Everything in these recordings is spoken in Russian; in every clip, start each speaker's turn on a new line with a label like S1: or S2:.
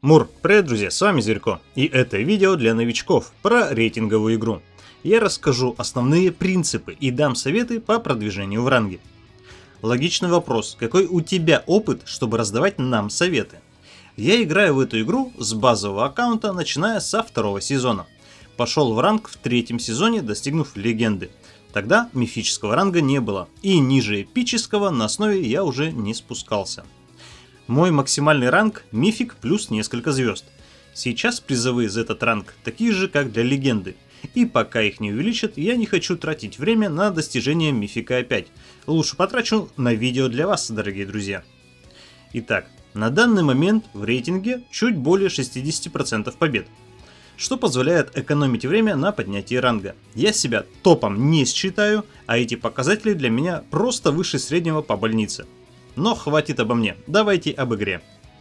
S1: Привет, друзья, с вами Зверько, и это видео для новичков про рейтинговую игру. Я расскажу основные принципы и дам советы по продвижению в ранге. Логичный вопрос, какой у тебя опыт, чтобы раздавать нам советы? Я играю в эту игру с базового аккаунта, начиная со второго сезона. Пошел в ранг в третьем сезоне, достигнув легенды. Тогда мифического ранга не было, и ниже эпического на основе я уже не спускался. Мой максимальный ранг – мифик плюс несколько звезд. Сейчас призовые за этот ранг такие же, как для легенды. И пока их не увеличат, я не хочу тратить время на достижение мифика 5. Лучше потрачу на видео для вас, дорогие друзья. Итак, на данный момент в рейтинге чуть более 60% побед, что позволяет экономить время на поднятии ранга. Я себя топом не считаю, а эти показатели для меня просто выше среднего по больнице. Но хватит обо мне, давайте об игре.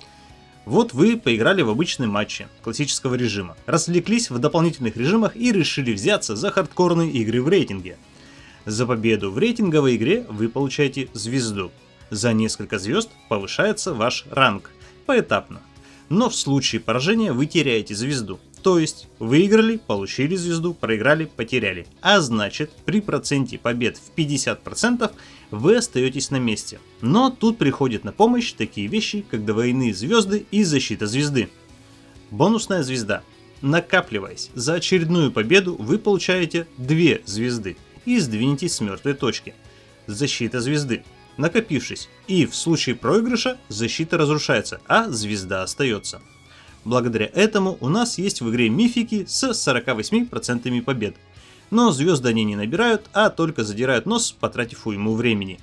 S1: Вот вы поиграли в обычные матчи классического режима, развлеклись в дополнительных режимах и решили взяться за хардкорные игры в рейтинге. За победу в рейтинговой игре вы получаете звезду. За несколько звезд повышается ваш ранг, поэтапно. Но в случае поражения вы теряете звезду. То есть выиграли, получили звезду, проиграли, потеряли. А значит, при проценте побед в 50% вы остаетесь на месте. Но тут приходят на помощь такие вещи, как двойные звезды и защита звезды. Бонусная звезда. Накапливаясь за очередную победу, вы получаете 2 звезды и сдвинетесь с мертвой точки. Защита звезды. Накопившись, и в случае проигрыша защита разрушается, а звезда остается. Благодаря этому у нас есть в игре мифики с 48% побед. Но звезды они не набирают, а только задирают нос, потратив уйму времени.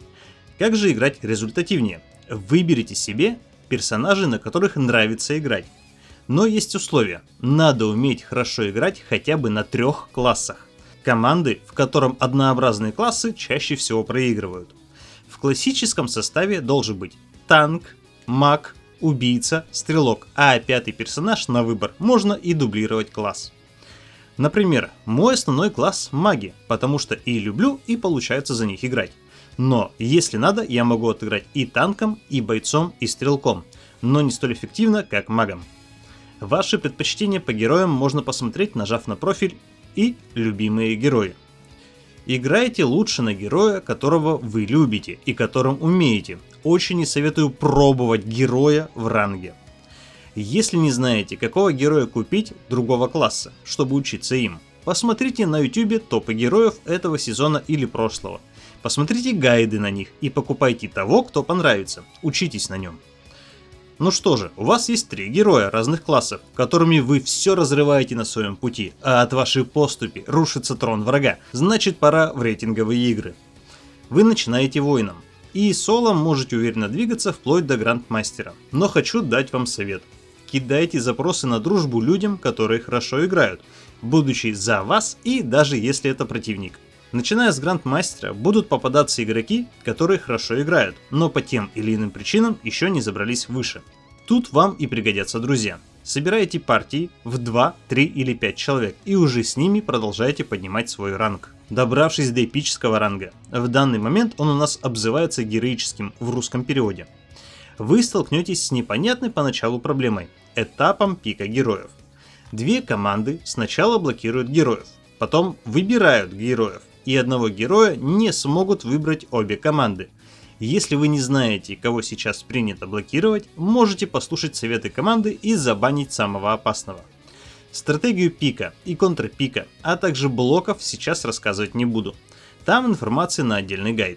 S1: Как же играть результативнее? Выберите себе персонажей, на которых нравится играть. Но есть условия. Надо уметь хорошо играть хотя бы на 3 классах. Команды, в котором однообразные классы, чаще всего проигрывают. В классическом составе должен быть танк, маг, убийца, стрелок, а 5-й персонаж на выбор можно и дублировать класс. Например, мой основной класс маги, потому что и люблю, и получается за них играть. Но если надо, я могу отыграть и танком, и бойцом, и стрелком, но не столь эффективно, как магом. Ваши предпочтения по героям можно посмотреть, нажав на профиль и любимые герои. Играйте лучше на героя, которого вы любите и которым умеете. Очень не советую пробовать героя в ранге. Если не знаете, какого героя купить другого класса, чтобы учиться им, посмотрите на YouTube топы героев этого сезона или прошлого. Посмотрите гайды на них и покупайте того, кто понравится. Учитесь на нем. Ну что же, у вас есть 3 героя разных классов, которыми вы все разрываете на своем пути, а от вашей поступи рушится трон врага, значит пора в рейтинговые игры. Вы начинаете воином, и соло можете уверенно двигаться вплоть до грандмастера, но хочу дать вам совет. Кидайте запросы на дружбу людям, которые хорошо играют, будучи за вас и даже если это противник. Начиная с грандмастера будут попадаться игроки, которые хорошо играют, но по тем или иным причинам еще не забрались выше. Тут вам и пригодятся друзья. Собирайте партии в 2, 3 или 5 человек и уже с ними продолжайте поднимать свой ранг. Добравшись до эпического ранга, в данный момент он у нас обзывается героическим в русском переводе. Вы столкнетесь с непонятной поначалу проблемой – этапом пика героев. 2 команды сначала блокируют героев, потом выбирают героев. И одного героя не смогут выбрать обе команды. Если вы не знаете, кого сейчас принято блокировать, можете послушать советы команды и забанить самого опасного. Стратегию пика и контрпика, а также блоков сейчас рассказывать не буду. Там информация на отдельный гайд.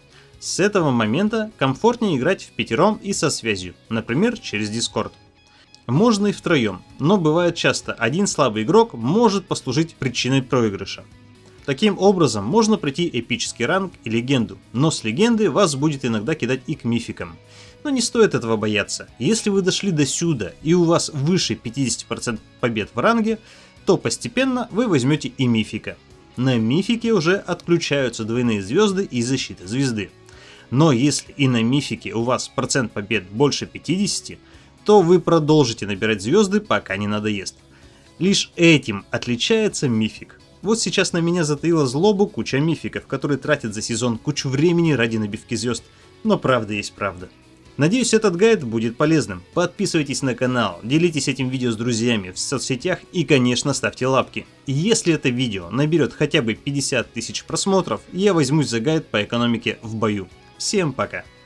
S1: С этого момента комфортнее играть впятером и со связью, например, через Discord. Можно и втроем, но бывает часто один слабый игрок может послужить причиной проигрыша. Таким образом, можно пройти эпический ранг и легенду, но с легенды вас будет иногда кидать и к мификам. Но не стоит этого бояться. Если вы дошли до сюда и у вас выше 50% побед в ранге, то постепенно вы возьмете и мифика. На мифике уже отключаются двойные звезды и защита звезды. Но если и на мифике у вас процент побед больше 50, то вы продолжите набирать звезды, пока не надоест. Лишь этим отличается мифик. Вот сейчас на меня затаила злобу куча мификов, которые тратят за сезон кучу времени ради набивки звезд, но правда есть правда. Надеюсь, этот гайд будет полезным. Подписывайтесь на канал, делитесь этим видео с друзьями в соцсетях и, конечно, ставьте лапки. И если это видео наберет хотя бы 50 тысяч просмотров, я возьмусь за гайд по экономике в бою. Всем пока!